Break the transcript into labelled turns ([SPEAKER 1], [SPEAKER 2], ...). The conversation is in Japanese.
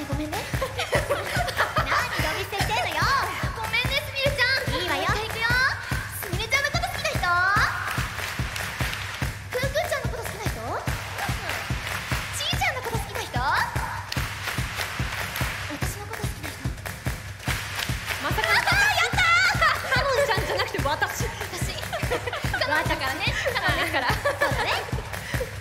[SPEAKER 1] ごめんね。何呼び捨てしてんのよ。ごめんねすみれちゃん。いいわよ。行くよ。すみれちゃんのこと好きな人？くんくんちゃんのこと好きな人？ちーちゃんのこと好きな人？私のこと好きな人？
[SPEAKER 2] まさかのかのんちゃんじゃなくて私。
[SPEAKER 1] わったからね。カノンですから。